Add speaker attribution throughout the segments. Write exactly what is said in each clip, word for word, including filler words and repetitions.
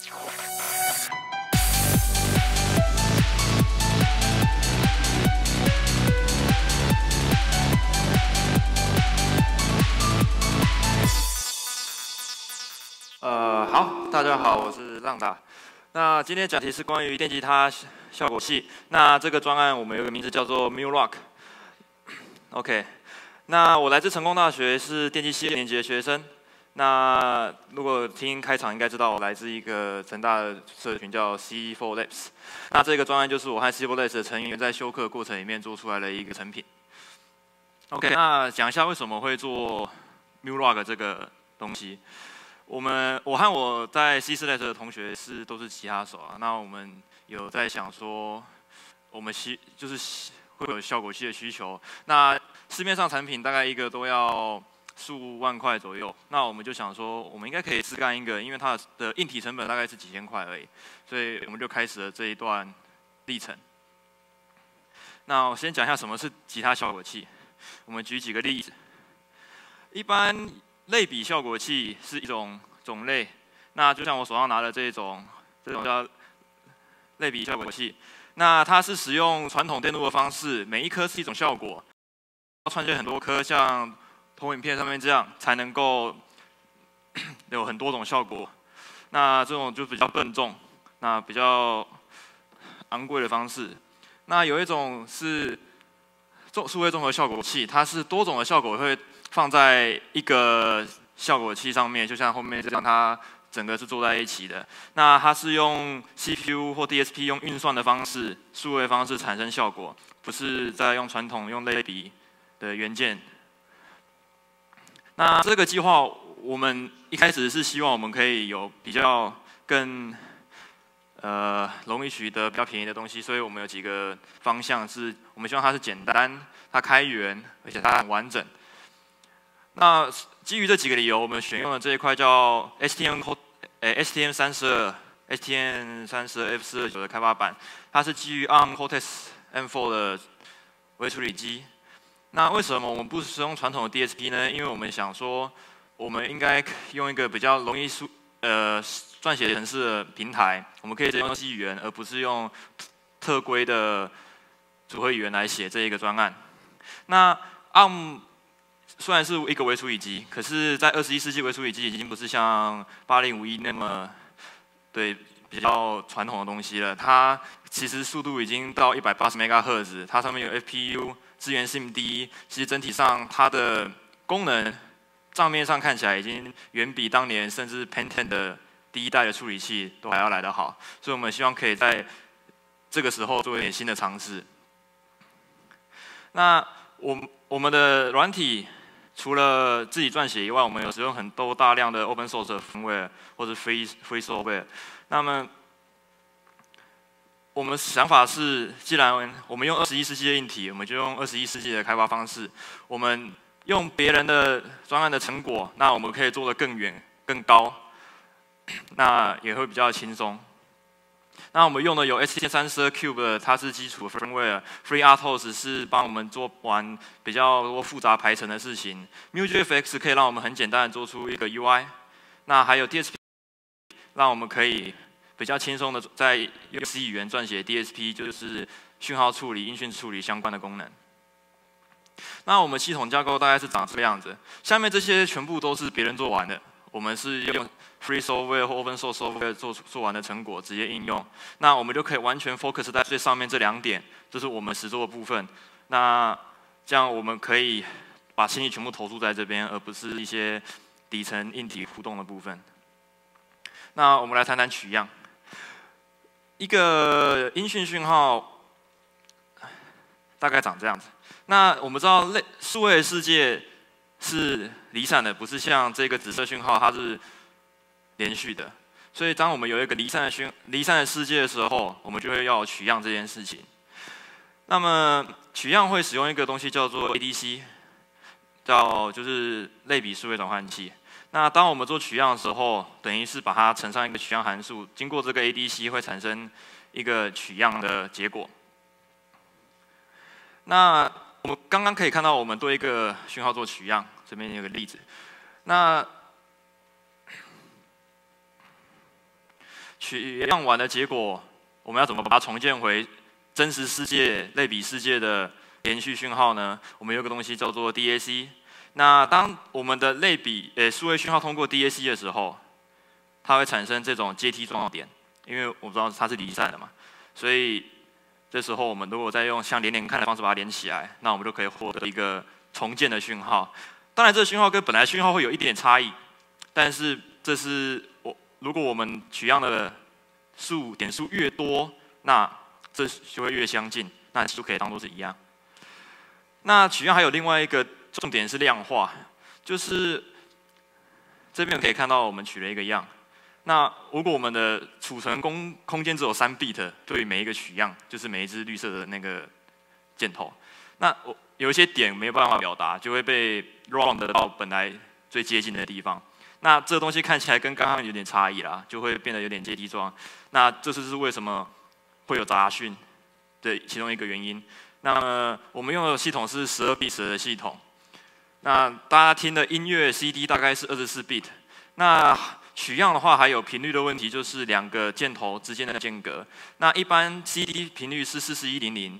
Speaker 1: 呃，好，大家好，我是浪达。那今天讲题是关于电吉他效果器。那这个专案我们有个名字叫做 Mule-Rock。OK， 那我来自成功大学，是电机系二年级的学生。那如果听开场应该知道，我来自一个成大的社群叫 C 四 Labs。那这个专案就是我和 C 四 Labs 的成员在修课过程里面做出来的一个成品。OK， 那讲一下为什么会做 Mule-Rock 这个东西。我们我和我在 C 四 Labs 的同学是都是吉他手啊。那我们有在想说，我们需就是会有效果器的需求。那市面上产品大概一个都要数万块左右。那我们就想说，我们应该可以试干一个，因为它的硬体成本大概是几千块而已，所以我们就开始了这一段历程。那我先讲一下什么是吉他效果器。我们举几个例子。一般类比效果器是一种种类，那就像我手上拿的这种，这种叫类比效果器。那它是使用传统电路的方式，每一颗是一种效果，串接很多颗，像投影片上面这样，才能够有很多种效果。那这种就比较笨重，那比较昂贵的方式。那有一种是数位综合效果器，它是多种的效果会放在一个效果器上面，就像后面这样，它整个是做在一起的。那它是用 C P U 或 D S P 用运算的方式、数位方式产生效果，不是在用传统用类比的元件。那这个计划我们一开始是希望我们可以有比较更呃容易取得比较便宜的东西，所以我们有几个方向是，我们希望它是简单、它开源，而且它很完整。那基于这几个理由，我们选用了这一块叫 S T M 诶 S T M 三十二 S T M 三十二 F 四二九的开发版，它是基于 ARM Cortex M 四 的微处理机。那为什么我们不使用传统的 D S P 呢？因为我们想说，我们应该用一个比较容易输呃撰写程式的平台，我们可以直接用 C 语言，而不是用特规的组合语言来写这一个专案。那 ARM 虽然是一个微处理机，可是，在二十一世纪微处理机已经不是像八零五一那么对比较传统的东西了。它其实速度已经到一百八十 兆赫兹，它上面有 F P U 支援 S I M D， 其实整体上它的功能账面上看起来已经远比当年甚至 Pentium 的第一代的处理器都还要来得好。所以我们希望可以在这个时候做一点新的尝试。那我我们的软体除了自己撰写以外，我们有使用很多大量的 open source 的 firmware 或者 free free software。那么我们想法是，既然我们用二十一世纪的硬体，我们就用二十一世纪的开发方式。我们用别人的专案的成果，那我们可以做得更远、更高，那也会比较轻松。那我们用的有 S T M 三十二 Cube 的，它是基础 firmware。FreeRTOS 是帮我们做完比较多复杂排程的事情。MuleGFX 可以让我们很简单的做出一个 U I。那还有 D S P， 让我们可以比较轻松的在用 C 语言撰写 D S P， 就是讯号处理、音讯处理相关的功能。那我们系统架构大概是长这个样子。下面这些全部都是别人做完的，我们是用 free software 或 open source software 做做完的成果直接应用。那我们就可以完全 focus 在最上面这两点，这是我们实做的部分。那这样我们可以把心力全部投注在这边，而不是一些底层硬体互动的部分。那我们来谈谈取样。一个音讯讯号大概长这样子。那我们知道，类数位的世界是离散的，不是像这个紫色讯号，它是连续的。所以，当我们有一个离散的讯离散的世界的时候，我们就会要取样这件事情。那么，取样会使用一个东西叫做 A D C， 叫就是类比数位转换器。那当我们做取样的时候，等于是把它乘上一个取样函数，经过这个 A D C 会产生一个取样的结果。那我们刚刚可以看到，我们对一个讯号做取样，这边有个例子。那取样完的结果，我们要怎么把它重建回真实世界、类比世界的连续讯号呢？我们有个东西叫做 D A C。那当我们的类比呃数位讯号通过 D A C 的时候，它会产生这种阶梯状点，因为我知道它是离散的嘛，所以这时候我们如果再用像连连看的方式把它连起来，那我们就可以获得一个重建的讯号。当然，这个讯号跟本来讯号会有一点差异，但是这是我如果我们取样的数点数越多，那这就会越相近，那就可以当做是一样。那取样还有另外一个重点是量化，就是这边可以看到我们取了一个样。那如果我们的储存空空间只有三 bit， 对于每一个取样，就是每一只绿色的那个箭头，那我有一些点没有办法表达，就会被 round 到本来最接近的地方。那这个东西看起来跟刚刚有点差异啦，就会变得有点阶梯状。那这就是为什么会有杂讯的其中一个原因。那么我们用的系统是十二 bit 的系统。那大家听的音乐 C D 大概是二十四 bit。那取样的话还有频率的问题，就是两个箭头之间的间隔。那一般 C D 频率是四四一零零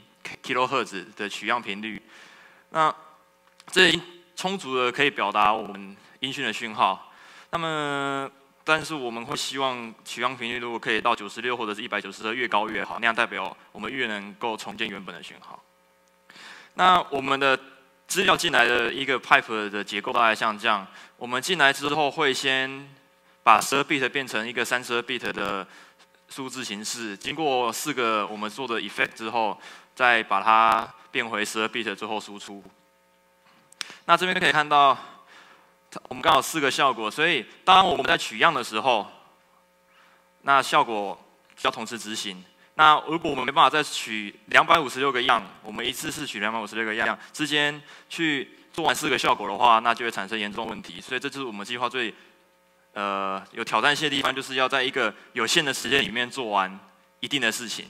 Speaker 1: kHz 的取样频率。那这充足的可以表达我们音讯的讯号。那么，但是我们会希望取样频率如果可以到九十六或者是一百九十二，越高越好，那样代表我们越能够重建原本的讯号。那我们的资料进来的一个 pipe 的结构大概像这样，我们进来之后会先把十二 bit 变成一个三十二 bit 的数字形式，经过四个我们做的 effect 之后，再把它变回十二 bit 最后输出。那这边可以看到，我们刚好四个效果，所以当我们在取样的时候，那效果需要同时执行。那如果我们没办法再取两百五十六个样，我们一次是取两百五十六个样之间去做完四个效果的话，那就会产生严重问题。所以这就是我们计划最呃有挑战性的地方，就是要在一个有限的时间里面做完一定的事情。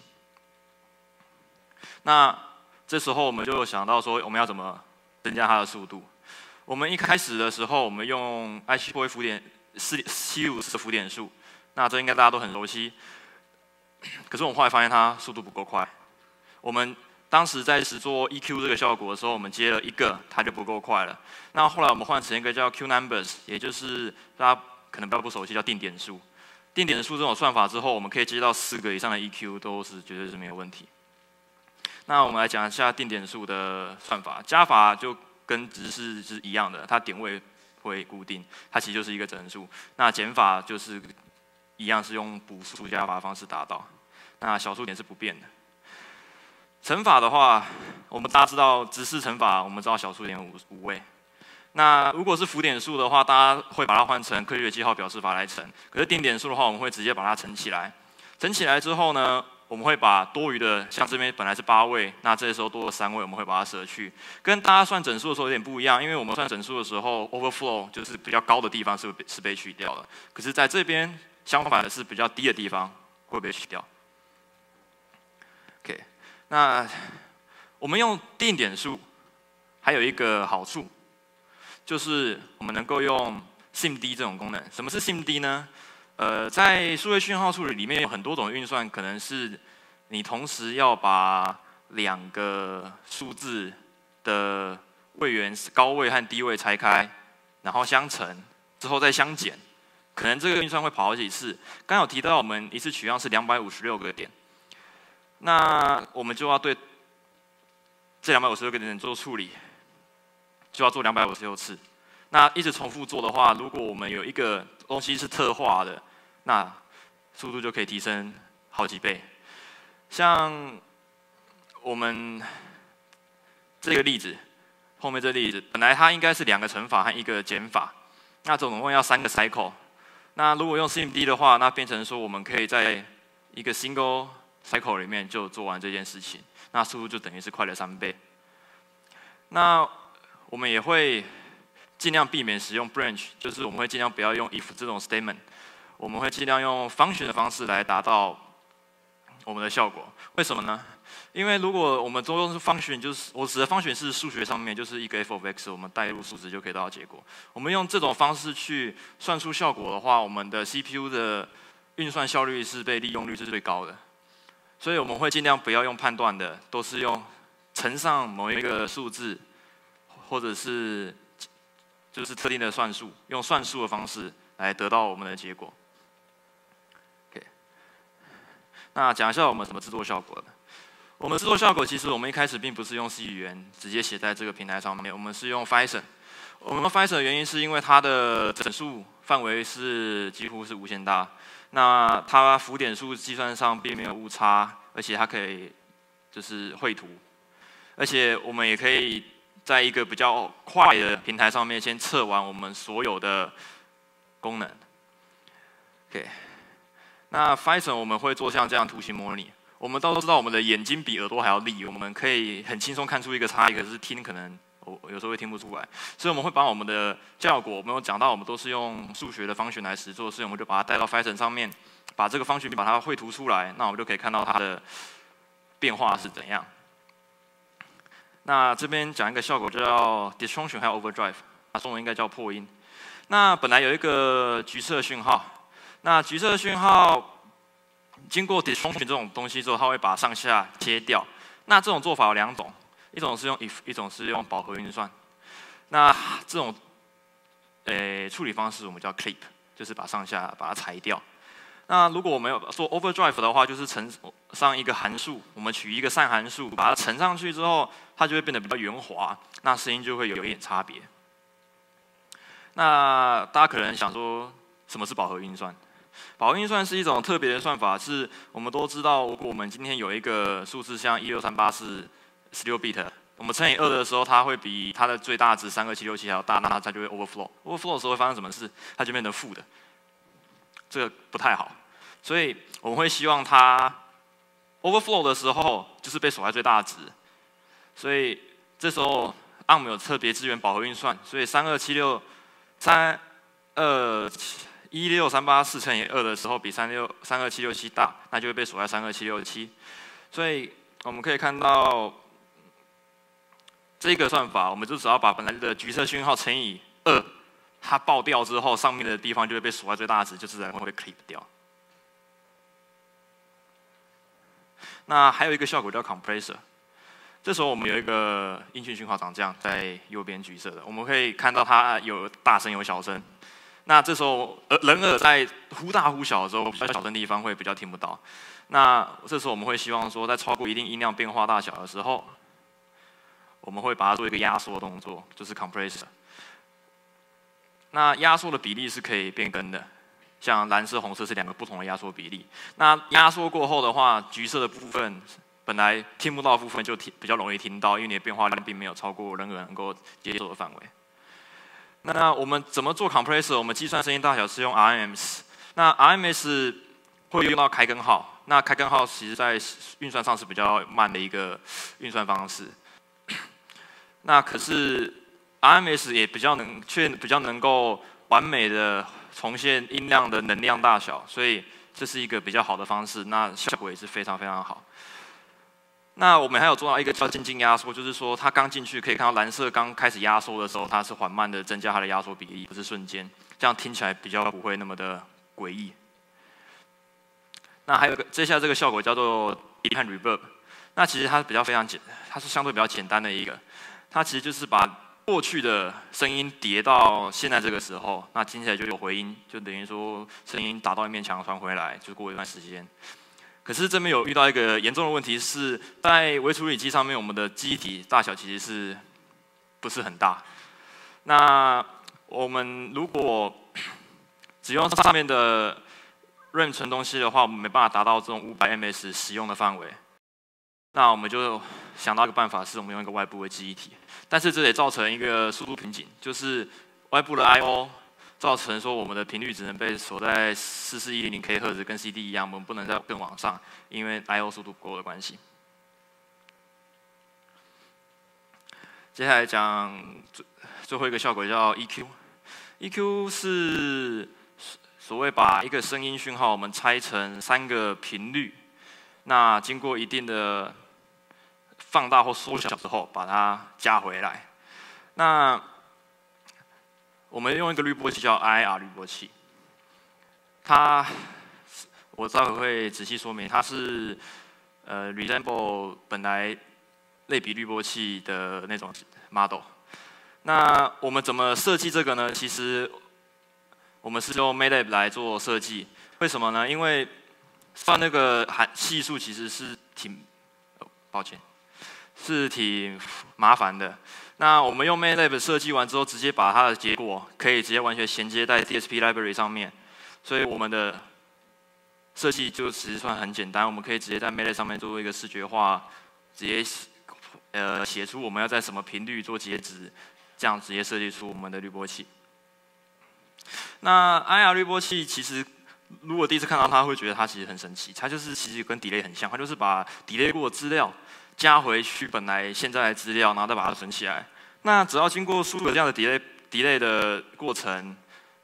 Speaker 1: 那这时候我们就想到说，我们要怎么增加它的速度？我们一开始的时候，我们用 I 七 波 A 浮点四七五四的浮点数，那这应该大家都很熟悉。可是我们后来发现它速度不够快。我们当时在实做 E Q 这个效果的时候，我们接了一个，它就不够快了。那后来我们换成一个叫 Q numbers， 也就是大家可能比较不熟悉，叫定点数。定点数这种算法之后，我们可以接到四个以上的 E Q， 都是绝对是没有问题。那我们来讲一下定点数的算法，加法就跟直式是一样的，它点位会固定，它其实就是一个整数。那减法就是一样是用补数加法的方式达到，那小数点是不变的。乘法的话，我们大家知道直式乘法，我们知道小数点五五位。那如果是浮点数的话，大家会把它换成科学记号表示法来乘。可是定点数的话，我们会直接把它乘起来。乘起来之后呢，我们会把多余的，像这边本来是八位，那这时候多了三位，我们会把它舍去。跟大家算整数的时候有点不一样，因为我们算整数的时候 ，overflow 就是比较高的地方是是被去掉的。可是在这边相反的是比较低的地方会被去掉。OK， 那我们用定点数还有一个好处，就是我们能够用 S I M D 这种功能。什么是 S I M D 呢？呃，在数位讯号处理里面有很多种运算，可能是你同时要把两个数字的位元高位和低位拆开，然后相乘之后再相减，可能这个运算会跑好几次。刚刚有提到我们一次取样是两百五十六个点，那我们就要对这两百五十六个点做处理，就要做两百五十六次。那一直重复做的话，如果我们有一个东西是特化的，那速度就可以提升好几倍。像我们这个例子，后面这个例子，本来它应该是两个乘法和一个减法，那总共要三个 cycle。那如果用 S I M D 的话，那变成说我们可以在一个 single cycle 里面就做完这件事情，那速度就等于是快了三倍。那我们也会尽量避免使用 branch， 就是我们会尽量不要用 if 这种 statement， 我们会尽量用 function 的方式来达到我们的效果。为什么呢？因为如果我们都用 function， 就是我指的 function 是数学上面就是一个 f of x， 我们代入数值就可以得到结果。我们用这种方式去算出效果的话，我们的 C P U 的运算效率是被利用率是最高的，所以我们会尽量不要用判断的，都是用乘上某一个数字，或者是就是特定的算术，用算术的方式来得到我们的结果。OK， 那讲一下我们怎么制作效果的。我们制作效果其实我们一开始并不是用 C 语言直接写在这个平台上面，我们是用 Python。我们用 Python 的原因是因为它的整数范围是几乎是无限大，那它浮点数计算上并没有误差，而且它可以就是绘图，而且我们也可以在一个比较快的平台上面先测完我们所有的功能。OK， 那 Python 我们会做像这样图形模拟。我们都知道我们的眼睛比耳朵还要利，我们可以很轻松看出一个差异，可是听可能我有时候会听不出来，所以我们会把我们的效果，我们有讲到我们都是用数学的方旋来实做，所以我们就把它带到 Python 上面，把这个方旋把它绘图出来，那我们就可以看到它的变化是怎样。那这边讲一个效果叫 disjunction 还有 overdrive， 它中文应该叫破音。那本来有一个橘色讯号，那橘色讯号经过 disjunction 这种东西之后，它会把上下切掉。那这种做法有两种，一种是用 if， 一种是用饱和运算。那这种诶处理方式我们叫 clip， 就是把上下把它裁掉。那如果我们有做 overdrive 的话，就是乘上一个函数，我们取一个散函数，把它乘上去之后，它就会变得比较圆滑，那声音就会有一点差别。那大家可能想说，什么是饱和运算？饱和运算是一种特别的算法，是我们都知道，如果我们今天有一个数字像一六三八是十六 bit， 我们乘以二的时候，它会比它的最大值三二七六七还要大，那它就会 overflow。overflow 的时候会发生什么事？它就变成负的，这个不太好。所以我们会希望它 overflow 的时候就是被锁在最大值。所以这时候 A R M 有特别支援饱和运算，所以三二七六三二一六三八四乘以二的时候比三六三二七六七大，那就会被锁在三二七六七。所以我们可以看到这个算法，我们就只要把本来的橘色讯号乘以二，它爆掉之后，上面的地方就会被锁在最大值，就自然会被 clip 掉。那还有一个效果叫 compressor。这时候我们有一个音讯讯号长这样，在右边橘色的，我们可以看到它有大声有小声。那这时候，呃，人耳在忽大忽小的时候，比较小声的地方会比较听不到。那这时候我们会希望说，在超过一定音量变化大小的时候，我们会把它做一个压缩动作，就是 compressor。那压缩的比例是可以变更的，像蓝色、红色是两个不同的压缩比例。那压缩过后的话，橘色的部分本来听不到的部分就听比较容易听到，因为你的变化量并没有超过人耳能够接受的范围。那我们怎么做 compressor？ 我们计算声音大小是用 R M S。那 R M S 会用到开根号。那开根号其实在运算上是比较慢的一个运算方式。那可是 R M S 也比较能却比较能够完美的重现音量的能量大小，所以这是一个比较好的方式。那效果也是非常非常好。那我们还有做到一个叫渐进压缩，就是说它刚进去可以看到蓝色刚开始压缩的时候，它是缓慢的增加它的压缩比例，不是瞬间，这样听起来比较不会那么的诡异。那还有一个接下来这个效果叫做 delay 和 reverb， 那其实它比较非常简，它是相对比较简单的一个，它其实就是把过去的声音叠到现在这个时候，那听起来就有回音，就等于说声音打到一面墙传回来，就过一段时间。可是这边有遇到一个严重的问题是，在微处理器上面，我们的记忆体大小其实是不是很大。那我们如果只用上面的 RAM 存东西的话，我们没办法达到这种五百 M S 使用的范围。那我们就想到一个办法，是我们用一个外部的记忆体，但是这也造成一个速度瓶颈，就是外部的 I O。造成说我们的频率只能被锁在四四一零零 K 赫兹，跟 C D 一样，我们不能再更往上，因为 I O 速度不够的关系。接下来讲最最后一个效果叫 E Q。E Q 是所谓把一个声音讯号我们拆成三个频率，那经过一定的放大或缩小之后，把它加回来。那我们用一个滤波器叫 I I R 滤波器，它我待会会仔细说明，它是呃 resemble 本来类比滤波器的那种 model。那我们怎么设计这个呢？其实我们是用 MATLAB 来做设计，为什么呢？因为算那个函系数其实是挺，哦、抱歉，是挺麻烦的。那我们用 MATLAB 设计完之后，直接把它的结果可以直接完全衔接在 D S P library 上面，所以我们的设计就其实算很简单，我们可以直接在 MATLAB 上面做一个视觉化，直接呃写出我们要在什么频率做截止，这样直接设计出我们的滤波器。那 I R 滤波器其实，如果第一次看到它，会觉得它其实很神奇，它就是其实跟 delay 很像，它就是把 delay 过的资料加回去本来现在的资料，然后再把它存起来。那只要经过输入这样的 delay delay 的过程，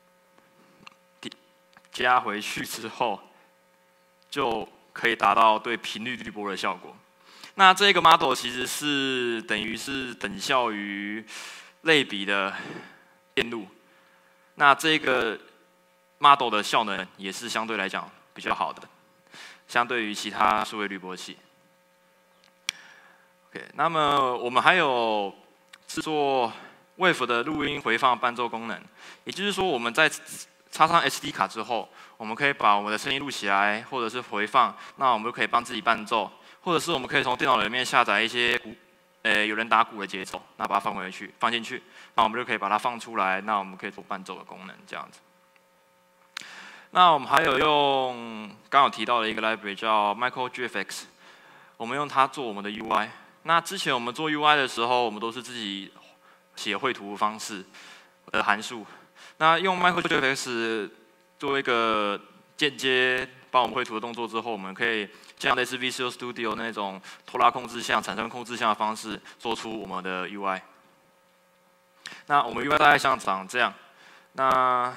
Speaker 1: 加回去之后，就可以达到对频率滤波的效果。那这个 model 其实是等于是等效于类比的电路。那这个 model 的效能也是相对来讲比较好的，相对于其他数位滤波器。OK， 那么我们还有制作 wave 的录音、回放、伴奏功能，也就是说我们在插上 S D 卡之后，我们可以把我们的声音录起来，或者是回放，那我们就可以帮自己伴奏，或者是我们可以从电脑里面下载一些鼓，呃，有人打鼓的节奏，那把它放回去，放进去，那我们就可以把它放出来，那我们可以做伴奏的功能，这样子。那我们还有用刚刚有提到的一个 library 叫 MicroGFX， 我们用它做我们的 U I。那之前我们做 U I 的时候，我们都是自己写绘图方式的函数。那用 MicroGFX 做一个间接帮我们绘图的动作之后，我们可以像类似 Visual Studio 那种拖拉控制项、产生控制项的方式，做出我们的 U I。那我们 U I 大概像长这样，那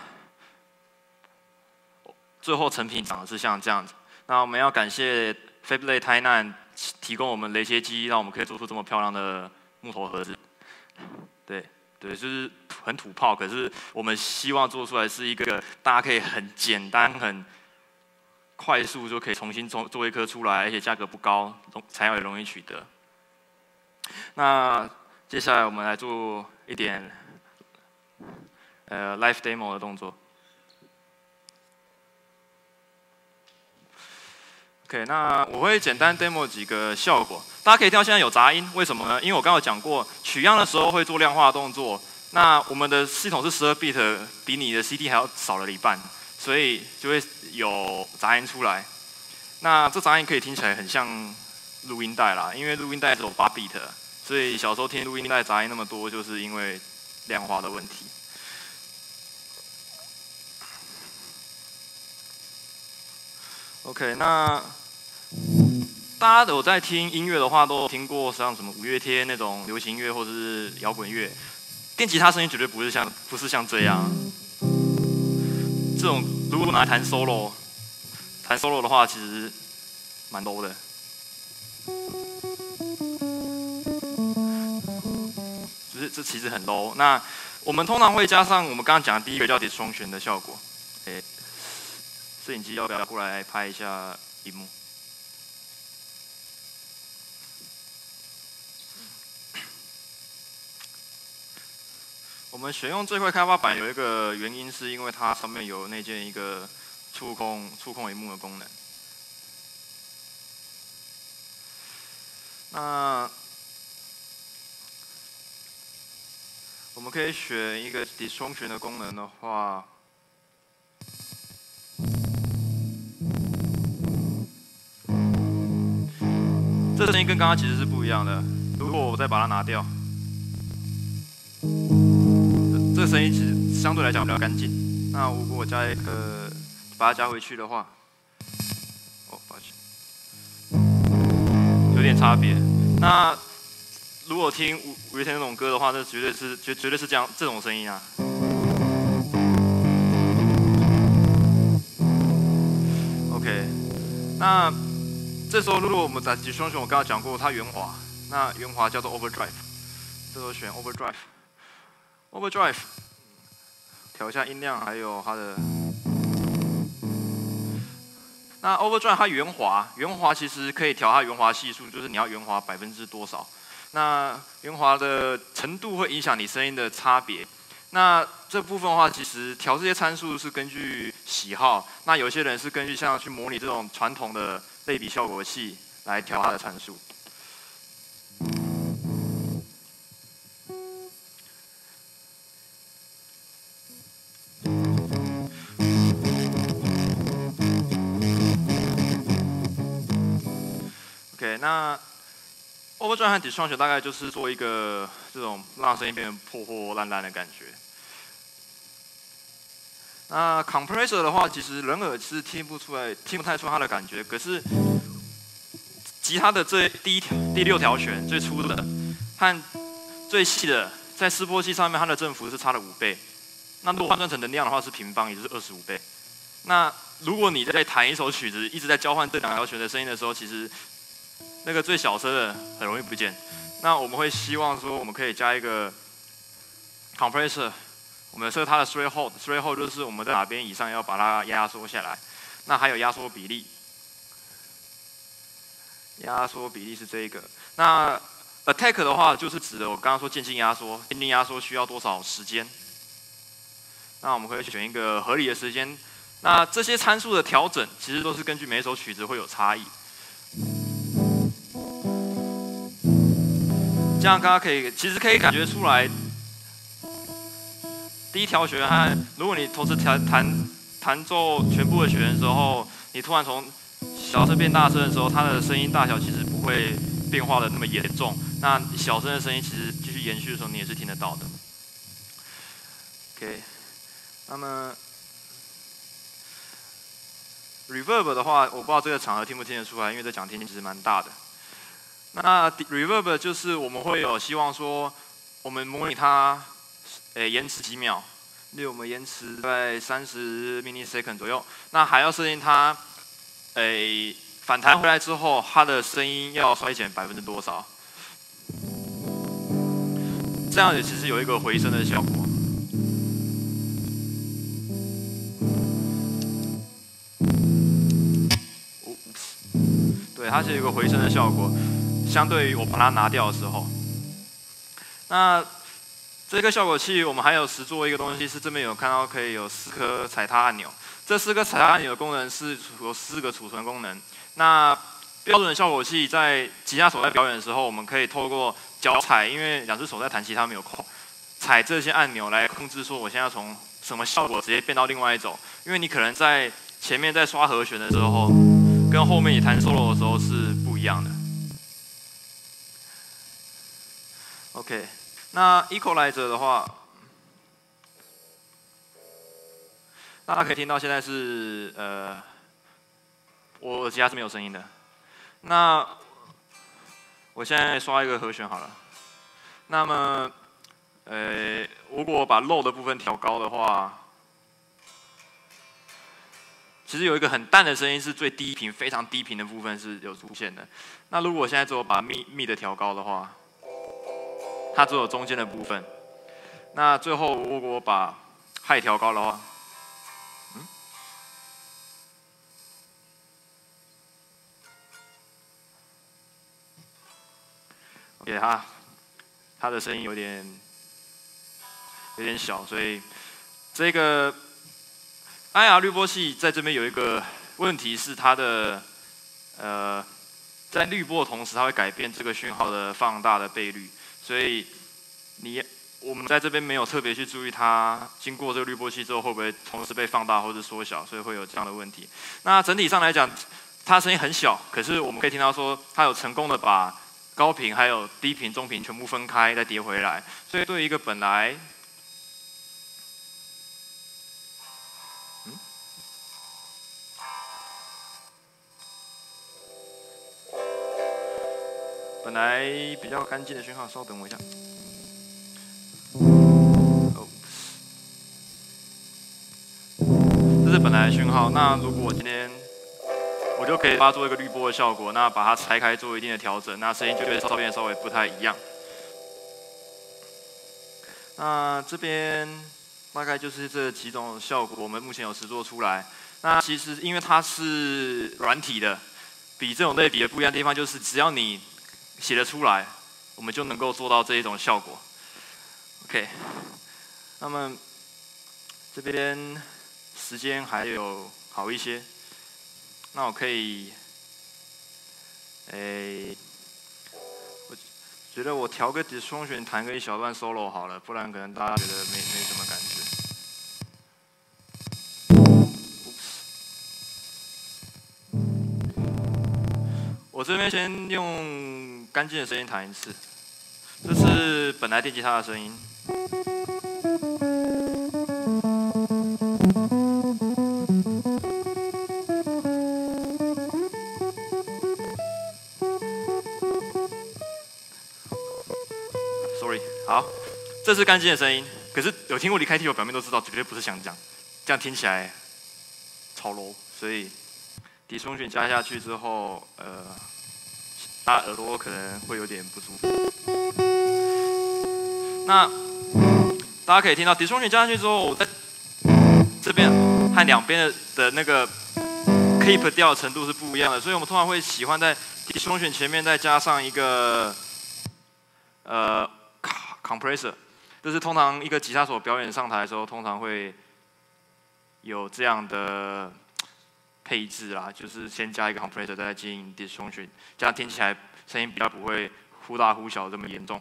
Speaker 1: 最后成品长得是像这样子。那我们要感谢 Fabless 台南提供我们雷切机，让我们可以做出这么漂亮的木头盒子。对。对，就是很土炮，可是我们希望做出来是一个大家可以很简单、很快速就可以重新做做一颗出来，而且价格不高，材料也容易取得。那接下来我们来做一点呃 live demo 的动作。OK， 那我会简单 demo 几个效果。大家可以听到现在有杂音，为什么呢？因为我刚刚有讲过，取样的时候会做量化动作。那我们的系统是十二 bit， 比你的 C D 还要少了一半，所以就会有杂音出来。那这杂音可以听起来很像录音带啦，因为录音带只有八 bit， 所以小时候听录音带杂音那么多，就是因为量化的问题。OK， 那大家有在听音乐的话，都有听过像什么五月天那种流行乐或者是摇滚乐，电吉他声音绝对不是像不是像这样。这种如果拿来弹 solo， 弹 solo 的话，其实蛮 low 的。就是这其实很 low。那我们通常会加上我们刚刚讲的第一个叫 distortion 的效果。诶，摄影机要不要过来拍一下荧幕？我们选用最快开发版有一个原因，是因为它上面有内建一个触控触控萤幕的功能。那我们可以选一个 distortion 的功能的话，这声音跟刚刚其实是不一样的。如果我再把它拿掉。这个声音其实相对来讲比较干净。那如果我加一个，把它加回去的话，哦，抱歉，有点差别。那如果听五五月天那种歌的话，那绝对是绝绝对是这样这种声音啊。OK， 那这时候如果我们在distortion，我刚刚讲过它圆滑，那圆滑叫做 overdrive， 这时候选 overdrive。Overdrive， 调一下音量，还有它的那 Overdrive 它圆滑，圆滑其实可以调它圆滑系数，就是你要圆滑百分之多少。那圆滑的程度会影响你声音的差别。那这部分的话，其实调这些参数是根据喜好。那有些人是根据像去模拟这种传统的类比效果器来调它的参数。OK， 那 Overdrive 和 Distortion 大概就是做一个这种让声音变得破破烂烂的感觉。那 Compressor 的话，其实人耳是听不出来，听不太出它的感觉。可是吉他的这第一条、第六条弦最粗的和最细的，在示波器上面它的振幅是差了五倍。那如果换算成能量的话是平方，也就是二十五倍。那如果你在弹一首曲子，一直在交换这两条弦的声音的时候，其实那个最小声的很容易不见。那我们会希望说，我们可以加一个 compressor， 我们设它的 threshold，threshold 就是我们在哪边以上要把它压缩下来。那还有压缩比例，压缩比例是这一个。那 attack 的话，就是指的我刚刚说渐进压缩，渐进压缩需要多少时间？那我们可以选一个合理的时间。那这些参数的调整，其实都是根据每首曲子会有差异。这样大家可以，其实可以感觉出来，第一条弦和如果你同时弹弹弹奏全部的弦的时候，你突然从小声变大声的时候，它的声音大小其实不会变化的那么严重。那小声的声音其实继续延续的时候，你也是听得到的。OK， 那么 Reverb 的话，我不知道这个场合听不听得出来，因为这讲厅其实蛮大的。那 reverb 就是我们会有希望说，我们模拟它，诶延迟几秒，例如我们延迟在三十 millisecond 左右。那还要设定它，诶反弹回来之后，它的声音要衰减百分之多少？这样子其实有一个回声的效果。对，它是有一个回声的效果。相对于我把它拿掉的时候，那这个效果器我们还有实做一个东西，是这边有看到可以有四颗踩踏按钮。这四颗踩踏按钮的功能是有四个储存功能。那标准的效果器在吉他手在表演的时候，我们可以透过脚踩，因为两只手在弹吉他没有空，踩这些按钮来控制说我现在要从什么效果直接变到另外一种。因为你可能在前面在刷和弦的时候，跟后面你弹 solo 的时候是不一样的。OK， 那 equalizer 的话，大家可以听到现在是呃，我吉他是没有声音的。那我现在刷一个和弦好了。那么，呃，如果我把 low 的部分调高的话，其实有一个很淡的声音是最低频、非常低频的部分是有出现的。那如果我现在只有把 mid mid 的调高的话，它只有中间的部分。那最后如果我把 high 调高的话，嗯，给它，它的声音有点有点小，所以这个 I R 滤波器在这边有一个问题是它的呃，在滤波的同时，它会改变这个讯号的放大的倍率。所以你我们在这边没有特别去注意它经过这个滤波器之后会不会同时被放大或者缩小，所以会有这样的问题。那整体上来讲，它声音很小，可是我们可以听到说它有成功的把高频还有低频、中频全部分开再叠回来，所以对于一个本来嗯本来比较干净的讯号，稍等我一下。哦，这是本来的讯号。那如果我今天我就可以把它做一个滤波的效果，那把它拆开做一定的调整，那声音就会稍变稍微不太一样。那这边大概就是这几种效果，我们目前有实做出来。 那其实因为它是软体的，比这种类比的不一样的地方就是，只要你写得出来，我们就能够做到这一种效果。OK， 那么这边时间还有好一些，那我可以，诶，我觉得我调个 distortion 弹个一小段 solo 好了，不然可能大家觉得没没什么感觉。我这边先用干净的声音弹一次，这是本来电吉他的声音。Sorry， 好，这是干净的声音。可是有听过离开地球表面都知道，绝对不是想讲，这样听起来超 low， 所以 distortion 加下去之后，呃。大家耳朵可能会有点不舒服。那大家可以听到 distortion 加上去之后，我在这边和两边的的那个 keep 调的程度是不一样的，所以我们通常会喜欢在 distortion 前面再加上一个呃 compressor， 就是通常一个吉他手表演上台的时候，通常会有这样的配置啦，就是先加一个 compressor， 再进行 distortion， 这样听起来声音比较不会忽大忽小这么严重。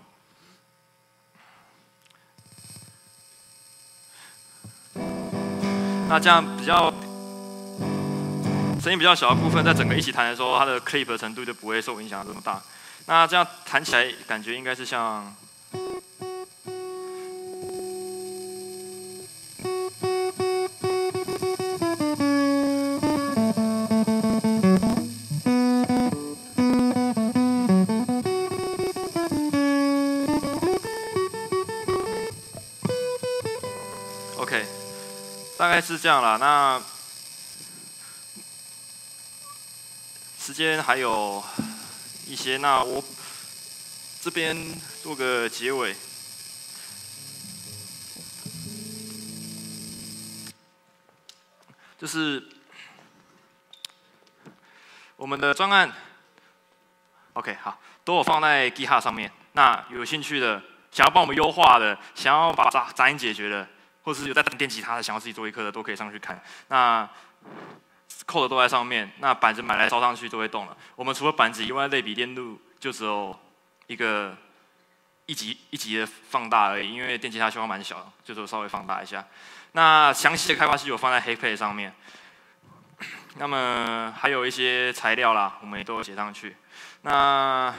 Speaker 1: 那这样比较声音比较小的部分，在整个一起弹的时候，它的 clip 的程度就不会受影响这么大。那这样弹起来感觉应该是像。OK， 大概是这样啦。那时间还有一些，那我这边做个结尾。就是我们的专案 ，OK， 好，都有放在 GitHub 上面。那有兴趣的，想要帮我们优化的，想要把杂杂音解决的，或是有在弹电吉他的，想要自己做一课的，都可以上去看。那 code 都在上面，那板子买来烧上去就会动了。我们除了板子以外，类比电路就只有一个一级一级的放大而已，因为电吉他信号蛮小的，就说稍微放大一下。那详细的开发系有放在 Hackpad 上面。那么还有一些材料啦，我们也都有写上去。那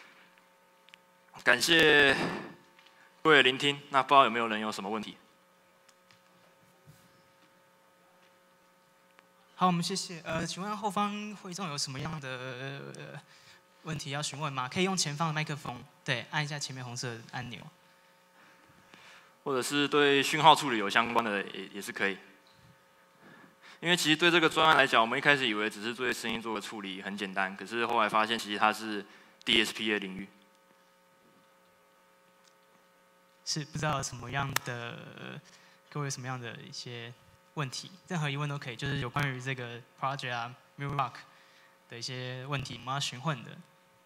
Speaker 1: 感谢各位的聆听。那不知道有没有人有什么问题？
Speaker 2: 好，我们谢谢。呃，请问后方会众有什么样的、呃、问题要询问吗？可以用前方的麦克风，对，按一下前面红色的按钮。
Speaker 1: 或者是对讯号处理有相关的也也是可以。因为其实对这个专案来讲，我们一开始以为只是对声音做个处理很简单，可是后来发现其实它是 D S P 的领域。
Speaker 2: 是不知道什么样的，各位有什么样的一些问题，任何疑问都可以，就是有关于这个 project 啊 Murloc 的一些问题，我们要询问的。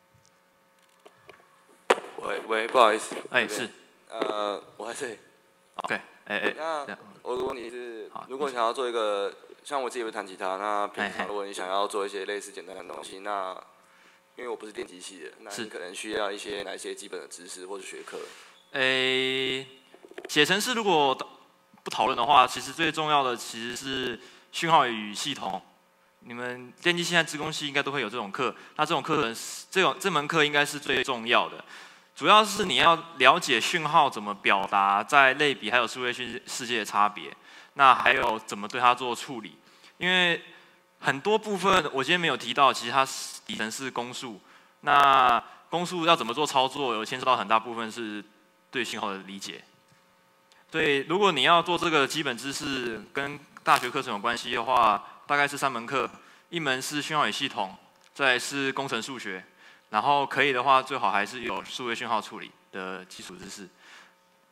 Speaker 3: 喂喂，不好意思。
Speaker 1: 哎，是。
Speaker 3: 呃，我还是。
Speaker 1: OK， 哎哎。
Speaker 3: 那我的问题是，如果想要做一个，像我自己会弹吉他，那平常如果你想要做一些类似简单的东西，那因为我不是电机系的，那你可能需要一些哪一些基本的知识或者学科？
Speaker 1: 诶，写程式如果不讨论的话，其实最重要的其实是讯号与系统。你们电机系和资工系应该都会有这种课，那这种课程，这种这门课应该是最重要的。主要是你要了解讯号怎么表达在类比还有数位世界的差别，那还有怎么对它做处理。因为很多部分我今天没有提到，其实它底层是公数，那公数要怎么做操作，有牵涉到很大部分是对讯号的理解。所以如果你要做这个基本知识跟大学课程有关系的话，大概是三门课，一门是讯号与系统，再来是工程数学。然后可以的话，最好还是有数位讯号处理的基础知识。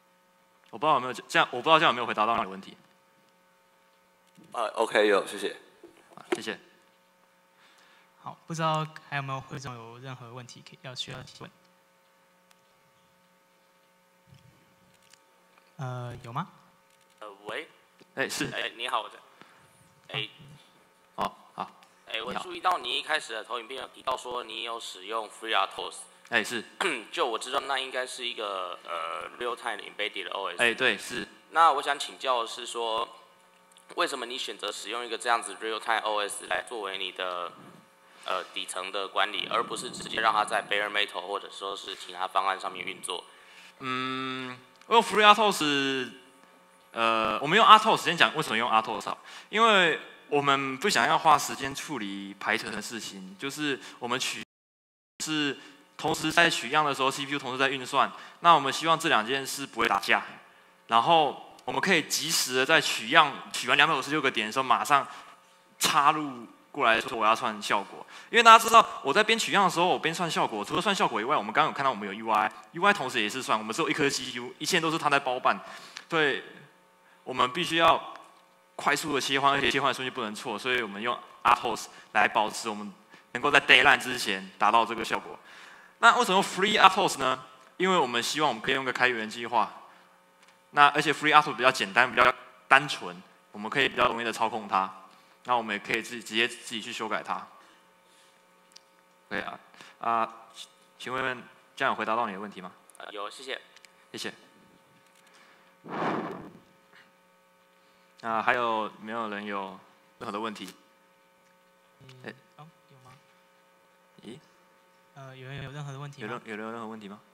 Speaker 1: 我不知道有没有这样，我不知道这样有没有回答到你的问题。
Speaker 3: 啊 ，OK， 有，谢谢。
Speaker 1: 谢谢。
Speaker 2: 好，不知道还有没有会众有任何问题可以要需要提问？呃，有吗？
Speaker 4: 呃，喂。
Speaker 1: 哎，是。
Speaker 4: 哎，你好的。哎。
Speaker 1: 哦，好。
Speaker 4: 哎，我注意到你一开始的投影片有提到说你有使用 FreeRTOS。
Speaker 1: 哎，是。
Speaker 4: 就我知道，那应该是一个呃 real-time embedded 的 O S。
Speaker 1: 哎，对，是。
Speaker 4: 那我想请教的是说，为什么你选择使用一个这样子 real-time O S 来作为你的呃底层的管理，而不是直接让它在 bare metal 或者说是其他方案上面运作？
Speaker 1: 嗯，我用 FreeRTOS， 呃，我们用 RTOS， 先讲为什么用 RTOS 好，因为我们不想要花时间处理排程的事情，就是我们取是同时在取样的时候 ，C P U 同时在运算，那我们希望这两件事不会打架，然后我们可以及时的在取样取完两百五十六个点的时候，马上插入过来说我要算效果。因为大家知道我在边取样的时候，我边算效果，除了算效果以外，我们刚刚有看到我们有 U I，U I 同时也是算，我们只有一颗 C P U， 一切都是它在包办，对，我们必须要快速的切换，而且切换的顺序不能错，所以我们用 RTOS 来保持我们能够在 deadline 之前达到这个效果。那为什么用 FreeRTOS 呢？因为我们希望我们可以用个开源计划，那而且 FreeRTOS 比较简单，比较单纯，我们可以比较容易的操控它。那我们也可以自己直接自己去修改它。可以啊，啊，请问这样有回答到你的问题吗？
Speaker 4: 呃，有，谢谢。
Speaker 1: 谢谢。那还有没有人有任何的问题？
Speaker 2: 嗯，哦，有吗？
Speaker 1: 咦？
Speaker 2: 呃，有人有任何的问题吗？
Speaker 1: 有人有人有任何问题吗？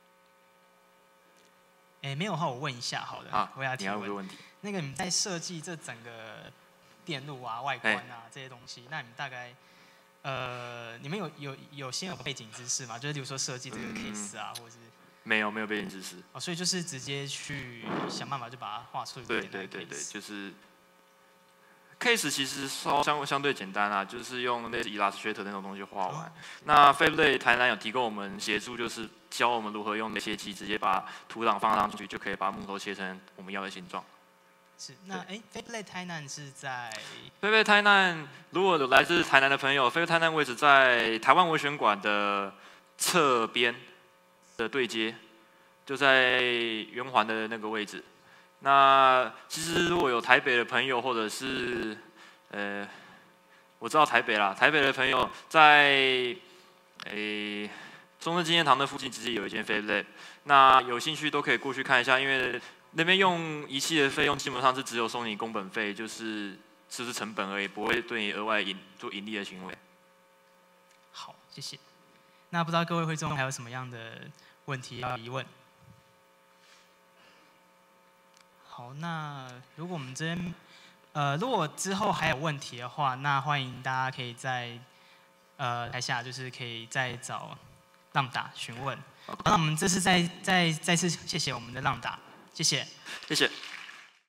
Speaker 2: 哎，没有的话我问一下好了。
Speaker 1: 啊，
Speaker 2: 我要提问。
Speaker 1: 你要有个问题。
Speaker 2: 那个你们在设计这整个电路啊、外观啊这些东西，那你们大概呃，你们有有有先有背景知识吗？就是比如说设计这个 case 啊，嗯、或者是
Speaker 1: 没有没有背景知识。
Speaker 2: 哦，所以就是直接去想办法就把它画出一个
Speaker 1: 对对对对，就是 case 其实稍相相对简单啊，就是用类似 Illustrator 那种东西画完。哦、那 Fablate 台南有提供我们协助，就是教我们如何用那些机直接把图档放上去，就可以把木头切成我们要的形状。
Speaker 2: 是，那哎 ，Fablate 台南是在
Speaker 1: Fablate 台南，如果有来自台南的朋友 ，Fablate 台南位置在台湾文学馆的侧边的对接，就在圆环的那个位置。那其实如果有台北的朋友，或者是呃，我知道台北啦，台北的朋友在诶中正纪念堂的附近，直接有一间 Fablate， 那有兴趣都可以过去看一下，因为那边用仪器的费用基本上是只有收你工本费，就是就是成本而已，不会对你额外盈做盈利的行为。
Speaker 2: 好，谢谢。那不知道各位会众还有什么样的问题要疑问？好，那如果我们这边呃，如果之后还有问题的话，那欢迎大家可以在呃台下就是可以再找浪达询问。那我们这次再再再次谢谢我们的浪达。谢谢，
Speaker 1: 谢谢。